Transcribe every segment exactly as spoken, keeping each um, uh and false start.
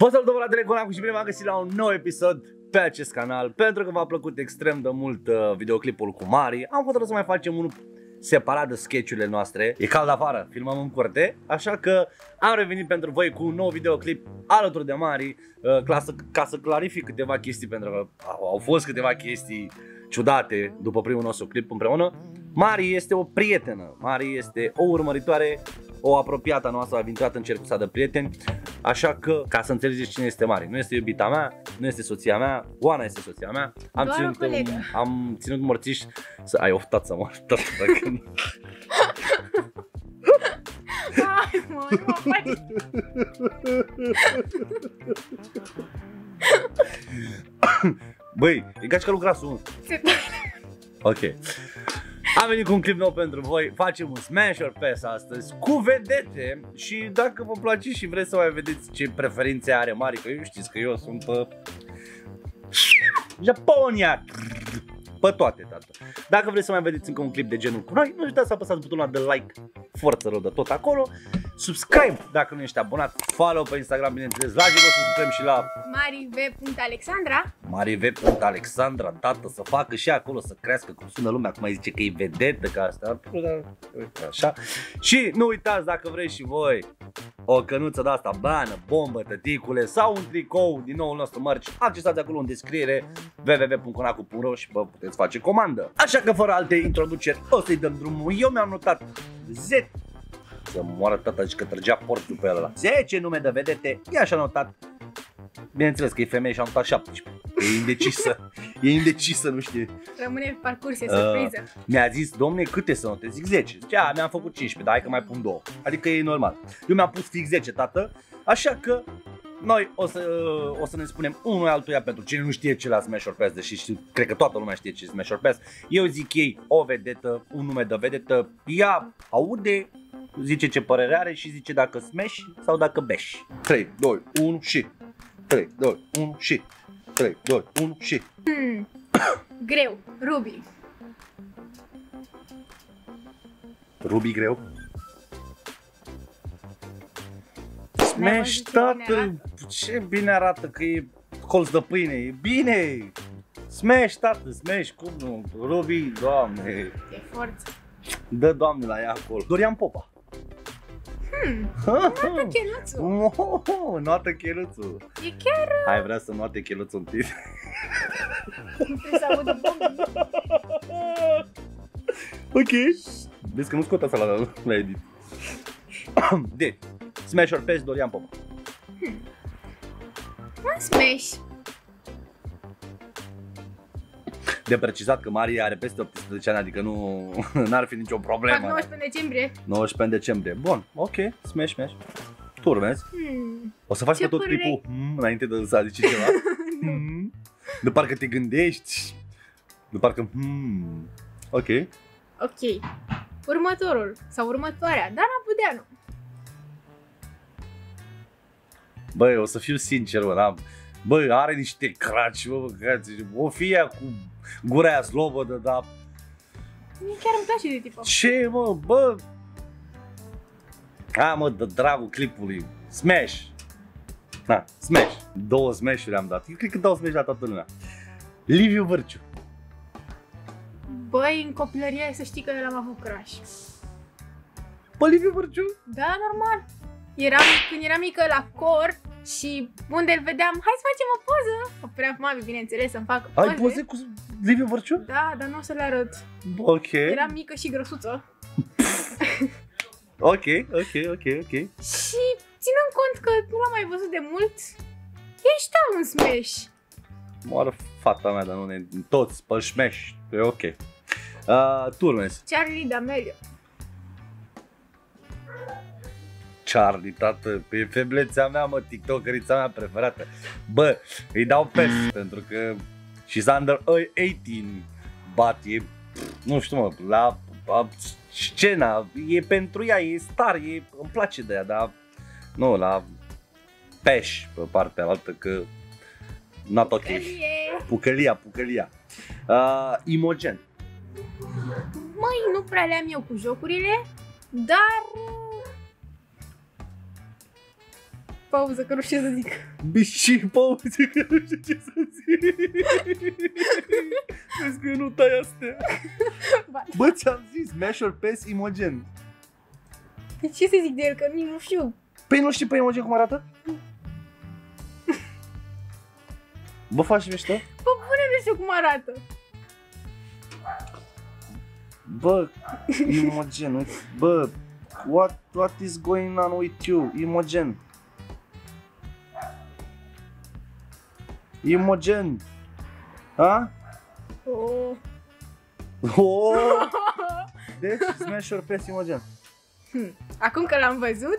Vă salut, domnul Teleconacu, și bine v-am găsit la un nou episod pe acest canal. Pentru că v-a plăcut extrem de mult uh, videoclipul cu Mari, am hotărât să mai facem unul separat de sketch-urile noastre. E cald afară, filmăm în curte, așa că am revenit pentru voi cu un nou videoclip alături de Mari, uh, ca, să, ca să clarific câteva chestii, pentru că au, au fost câteva chestii ciudate după primul nostru clip împreună. Mari este o prietenă, Mari este o urmăritoare, o apropiată a noastră, a intrat în cercul ăsta de prieteni. Așa că, ca să înțelegeți cine este Mari, nu este iubita mea, nu este soția mea, Oana este soția mea. Am Doar ținut, o colegă. am ținut morțiș să ai oftat să mă oftat dacă nu. Hai, mă, nu mă faci. Băi, e gaci că grasul. Ok. Am venit cu un clip nou pentru voi, facem un Smash or Pass astăzi cu vedete și dacă vă place și vreți să mai vedeți ce preferințe are Mari, că eu știți că eu sunt pe Japonia, pe toate, tată. Dacă vreți să mai vedeți încă un clip de genul cu noi, nu uitați să apăsați butonul de like, forță rău de tot acolo, subscribe dacă nu ești abonat, follow pe Instagram, bineînțeles, la Giro, subscribe și la mariv.alexandra. mariv.alexandra, tată, să facă și acolo să crească, cum sună lumea, acum mai zice că e vedetă ca asta, așa. Și nu uitați, dacă vreți și voi o cănuță de asta, bană, bombă, tăticule, sau un tricou din noul nostru merch, accesați acolo în descriere w w w punct conacu punct ro și vă puteți face comandă. Așa că fără alte introduceri o să-i dăm drumul. Eu mi-am notat zece, să moară tata, zici că trăgea port după el ăla, zece nume de vedete, ea și-a notat. Bineînțeles că e femeie și am notat șaptesprezece. E indecisă. E indecisă, nu știe. Rămâne pe parcurs, e surpriză. Uh, mi-a zis, domne, câte să notez? Zic zece. Zice, a, mi-am făcut cincisprezece, dar hai că mai pun două. Adică e normal. Eu mi-am pus fix zece, tată. Așa că noi o să, o să ne spunem unul altuia, pentru cine nu știe ce la Smash or Pass, deși știu, cred că toată lumea știe ce e Smash or Pass. Eu zic ei o vedetă, un nume de vedetă, ea aude, zice ce părere are și zice dacă smash sau dacă bash. trei, doi, unu și trei, doi, unu și trei, doi, unu și Hmm. Greu. Ruby. Ruby greu. N-ai Smash, văzut ce bine tată, arată? ce bine arată, că e colț de pâine, e bine. Smash, tată, smash, cum nu? Ruby, doamne, E forță. dă doamne la ea acolo. Dorian Popa. Hmm. Notă cheluțul. Oh, noată cheluțul. E chiar... Hai, vrea să noate cheluțul întâi. Nu trebuie să audă bombă. Ok. Vezi că nu scot asta la, la edit. De Smash or Pass, Dorian Popa. Un smash. De precizat că Maria are peste optsprezece ani, adică nu n-ar fi nicio Fac problemă. nouăsprezece decembrie. nouăsprezece decembrie. Bun, ok, Smash, Smash. Tu urmezi. Hmm. O să faci Ce pe tot părere clipul hmm, înainte de să zici ceva. Hmm. De parcă te gândești. De parcă hmm. Ok. Ok. Următorul. Sau următoarea. Dana Budeanu. Băi, o să fiu sincer, mă, n-am... Băi, are niște craci, bă, băgați, o fi ea cu gura aia slobodă, dar... Mie chiar îmi place de tipul. Ce, mă, bă? A, mă, de dragul clipului. Smash. Na, Smash. Două Smash-uri am dat. Eu cred că dau Smash la toată lumea. Liviu Vârciu. Băi, în copilărie să știi că l-am avut crush. Bă, Liviu Vârciu? Da, normal. Eram, când eram mică la cor și unde îl vedeam, hai să facem o poză. Opream mami, bineînțeles, să-mi fac poze. Ai poze cu Liviu Vârciu? Da, dar nu o să le arăt. Ok. Eram mică și grăsuță. Ok, ok, ok, ok. Și ținând cont că nu l-am mai văzut de mult, ești un smash. Moară fata mea, dar nu ne... Toți pe Smash. E ok. Uh, tu urmezi. Charlie D'Amelio. Charlie, tată, e feblețea mea, mă, tiktokerița mea preferată. Bă, îi dau pes, pentru că she's under eighteen, but e, nu știu, mă, la, la scena, e pentru ea, e star, e, îmi place de ea, dar nu, la peș pe partea altă, că not ok. Pucălie. Pucălia, pucălia. Uh, Imogen. Măi, nu prea le-am eu cu jocurile, dar pauză, că nu știu ce să zic. Bici pauză, că nu știu ce să zic. Vezi că eu nu tai astea. Bă, ți-am zis, Smash or Pass Imogen. De ce să zic de el, că nici nu știu. Păi nu știi pe Imogen cum arată? Bă, faci mișto? Bă, bune, nu știu cum arată. Bă, Imogen, bă, what, what is going on with you, Imogen? Imogen, ha? Oh. Oh! Deci, Smash or Pass Imogen. Hmm. Acum că l-am văzut,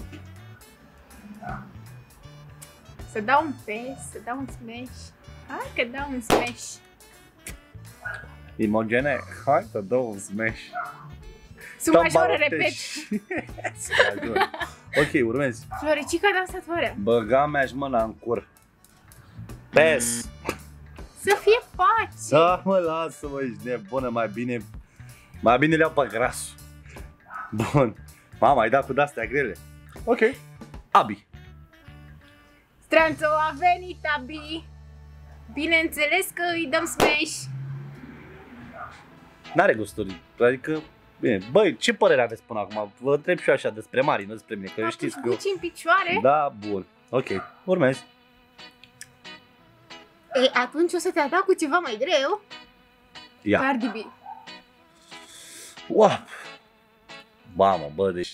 să dau un pass, să dau un smash. Hai că dau un smash. Imogene, hai să dau un Smash. Sunt majoră, repet. Ok, urmezi. Floricica dansatoare. Băga mea-și mâna în cur. Pass. Să fie pace. Da, mă, lasă-mă, ești nebună, mai bine, mai bine le-au pe grasul. Bun. Mama, ai dat cu de-astea grele. Ok. Abi. Stranțo a venit, Abi. Bineînțeles că îi dăm smash. N-are gusturi, adică, bine, băi, ce părere aveți până acum? Vă întreb și eu așa despre Mari, nu despre mine, că știți că eu... Buci în picioare? Da, bun. Ok, urmezi. E, atunci o să te adaug cu ceva mai greu. Ia. Cardi B. Wow. Mamă, bă, deci...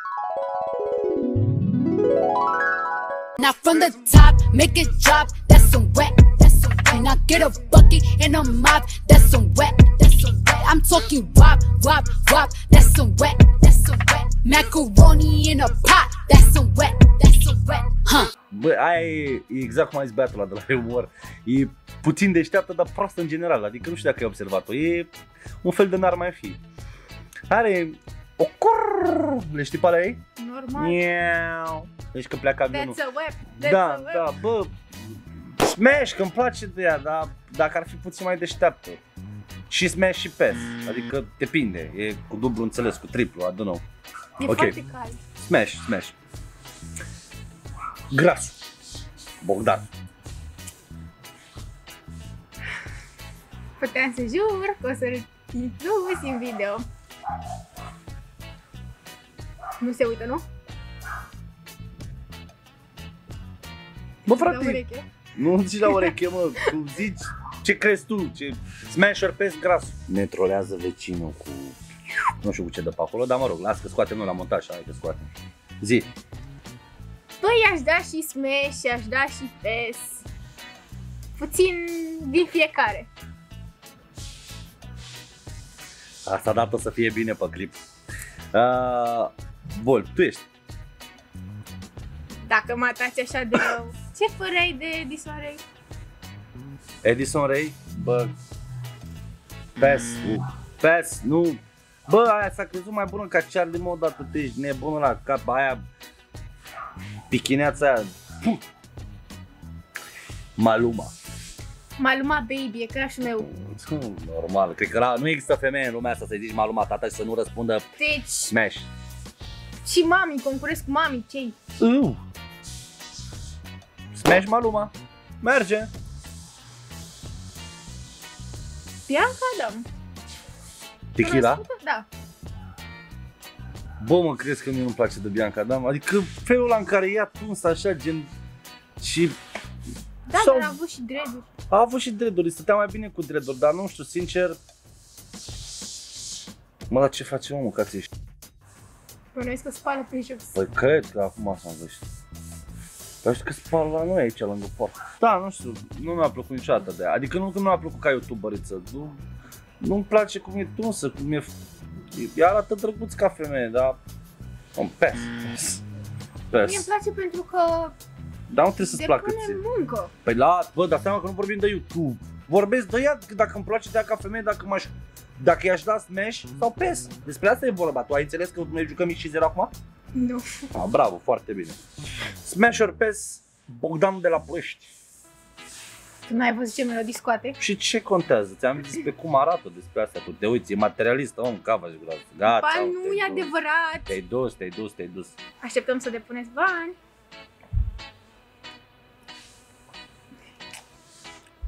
Now from the top, make it drop, that's some wet, that's some wet. Now get a bucket and a mop, that's some wet, that's some wet. I'm talking wop, wop, wop, that's some wet, that's some wet. Macaroni in a pot, that's some wet, that's some wet, huh? Bă, aia e exact cum a zis băiatul ăla de la umor. E puțin deșteaptă, dar proastă în general, adică nu știu dacă ai observat-o, e un fel de n-ar mai fi. Are o corr, le știi pe alea ei? Normal. Miau. Deci că pleacă avionul. That's a web, that's Da, a web. da, bă, Smash, că îmi place de ea, dar dacă ar fi puțin mai deșteaptă. Și Smash și Pass, adică depinde, e cu dublu înțeles, cu triplu, I don't know. E Ok. foarte cald. Smash, Smash. Grasul. Bogdan. Puteam să jur că o să-l incluzi în video. Nu se uită, nu? Bă, La frate, ureche. nu zici la ureche, mă, tu zici ce crezi tu, ce Smash or Pass grasul. Ne trolează vecinul cu, nu știu cu ce dă pe acolo, dar mă rog, las că scoatem noi la montaj, hai că scoatem. Zi. Băi, aș da și smash și aș da și pass. Puțin din fiecare. Asta dată să fie bine pe clip. Uh, bun, tu ești. Dacă mă ataci așa de rău. Ce păreai de Edison Ray? Edison Ray, bă, Pass, uh, Pass, nu. Bă, aia s-a crezut mai bună ca Charlie Mode, dar tu ești nebună la cap, aia pichineața aia. Puh. Maluma. Maluma Baby, e crush-ul meu. Normal, cred că la, nu există femeie în lumea asta să-i zici Maluma tata și să nu răspundă Deci, Smash. și mami, concurez cu mami, ce-i? Uh. Smash Maluma. Merge. Bianca Adam. Tequila? Da. Bă, mă, crezi că mie nu-mi place de Bianca Adam? Adică felul ăla în care e atuns așa, gen... Și... Da, sau... dar a avut și dreaduri. A avut și dreaduri, stătea mai bine cu dreaduri, dar nu știu, sincer... Mă, dar ce face omul ca ți-ești? Bănuiesc că spală pe jos. Păi cred că acum s-am văzut. Păi știu că spală la noi aici, lângă port. Da, nu știu, nu mi-a plăcut niciodată de aia. Adică nu că nu mi-a plăcut ca youtuberiță, nu... Nu-mi place cum e tunsă, cum e... Ea arată drăguț ca femeie, dar... Un pes. Pes. Mie îmi place pentru că Dar nu trebuie să-ți placă depune ție. muncă. Păi la, bă, dar seama că nu vorbim de YouTube. Vorbesc de ea, dacă îmi place de ea ca femeie, dacă m-aș... Dacă i-aș da Smash sau Pass. Despre asta e vorba. Tu ai înțeles că noi jucăm mici și zero acum? Nu. Ah, bravo, foarte bine. Smash or Pass, Bogdan de la Ploiești. Tu n-ai văzut ce melodii scoate? Și ce contează? Ți-am zis despre cum arată despre asta. Tu te uiți, e materialist, om, cava și gura. Gata, Ba, te-ai nu e dus. adevărat. Te-ai dus, te-ai dus, te-ai dus. Așteptăm să depuneți bani.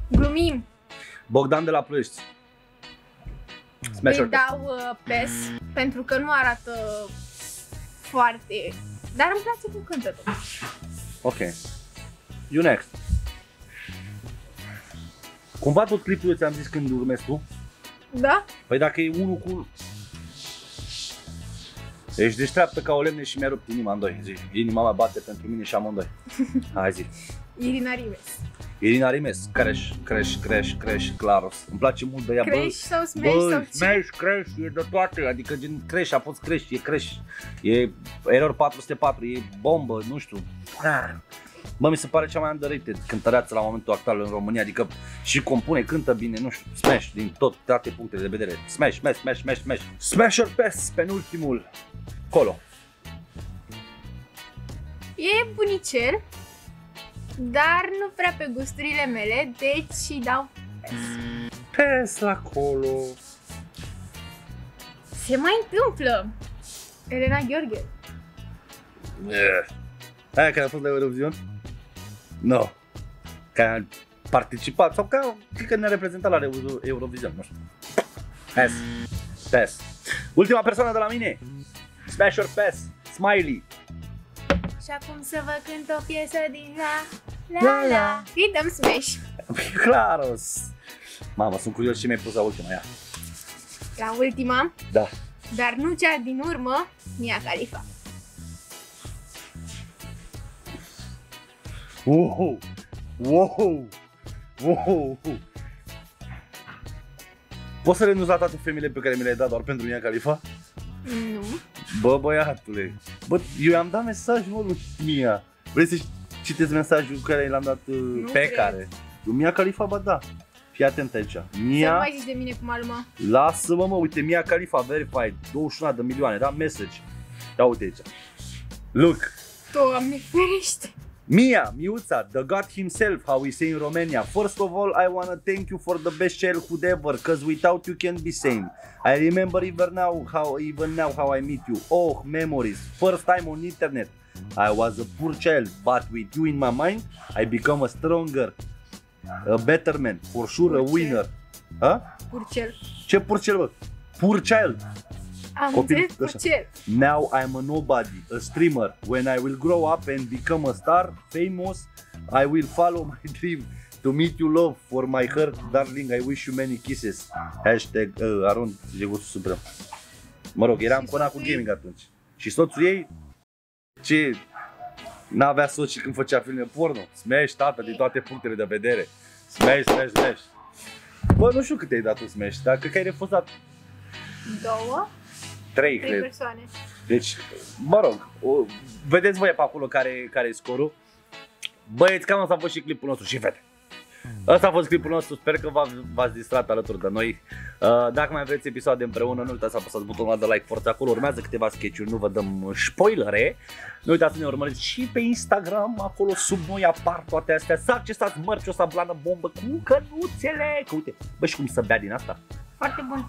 Glumim. Bogdan de la Ploiești. Smash Îi or pass. dau uh, PES pentru că nu arată foarte... Dar îmi place cum cântă tot. Ok. You next. Cumva tot clipul eu ți-am zis când urmezi tu? Da? Păi dacă e unul cu... Ești deșteaptă ca o lemne și mi-a rupt inima în doi. Zi, inima mea bate pentru mine și amândoi. Hai zi. Irina Rimes. Irina Rimes, Crash, Crash, Crash, Crash, Claros. Îmi place mult de ea, bă. Crash sau Smash Bă, sau ce? Smash, Crash, e de toate, adică gen Crash, a fost Crash, e Crash. E Error patru sute patru, e bombă, nu știu. Bă, mi se pare cea mai underrated cântăreață la momentul actual în România, adică și compune, cântă bine, nu știu, Smash din tot, toate punctele de vedere. Smash, Smash, Smash, Smash, Smash. Smash or pass, penultimul. Colo. E bunicel, dar nu prea pe gusturile mele, deci îi dau PES. Pass la Colo. Se mai întâmplă. Elena Gheorghe. Yeah. Aia care a fost la Eurovision? Nu. No. Care a participat sau ca, cred că ne-a reprezentat la Euro- Eurovision, nu știu. Pass. Pass. Ultima persoană de la mine. Smash or pass. Smiley. Și acum să vă cânt o piesă din la la la. Îi dăm Smash. Claros. Mamă, sunt curios ce mi-ai pus la ultima ea. La ultima, Da. dar nu cea din urmă, Mia Khalifa. Wow. Wow. Wow. Poți să renunți la toate femeile pe care mi le-ai dat doar pentru Mia Khalifa? Nu. Bă, băiatule. Bă, eu i-am dat mesaj, mă, lui Mia. Vrei să citeți mesajul care l-am dat uh, Nu pe cred. care? Lui Mia Khalifa, bă, da. Fii atent aici. Să Mia, nu mai zici de mine cum a lumea. lasă-mă, mă, uite, Mia Khalifa verified, douăzeci și unu de milioane, da? Message. Ia uite aici. Look. Doamne ferește. Mia, Miuța, the God himself, how we say in Romania. First of all, I wanna thank you for the best childhood ever, cause without you can't be same. I remember even now how even now how I meet you. Oh, memories. First time on internet. I was a poor child, but with you in my mind, I become a stronger, a better man, for sure, a winner. Ha? Purcel. Ce purcel, bă? Poor child. Am Copil, înțeles așa. purcel. Now I'm a nobody, a streamer. When I will grow up and become a star, famous, I will follow my dream to meet you, love, for my heart, darling. I wish you many kisses. Hashtag uh, Aron Jeguțu Suprem. Mă rog, eram Și cu cu soțul ei? gaming atunci. Și soțul ei, ce n-avea soț și când făcea filme porno. Smash, tată, din toate punctele de vedere. Smash, smash, smash. Bă, nu știu cât ai dat tu Smash, dar cred că ai refuzat Două, trei, trei cred. persoane. Deci, mă rog, o, vedeți voi pe acolo care, care e scorul. Băieți, cam asta a fost și clipul nostru și fete. Asta a fost clipul nostru, sper că v-ați distrat alături de noi. Uh, dacă mai vreți episoade împreună, nu uitați să apăsați butonul de like forță acolo, urmează câteva sketch-uri, nu vă dăm spoilere. Nu uitați să ne urmăriți și pe Instagram, acolo sub noi apar toate astea. Să accesați mărci, o sablană bombă cu cănuțele. Că uite, bă, și cum să bea din asta? Foarte bun.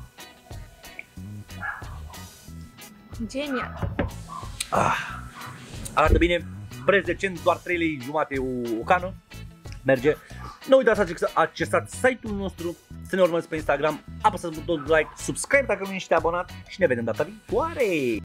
Genial. Ah, arată bine, preț decent, doar trei lei jumate o, o cană. Merge. Nu uitați să accesați site-ul nostru, să ne urmăriți pe Instagram, apăsați butonul de like, subscribe dacă nu ești abonat și ne vedem data viitoare!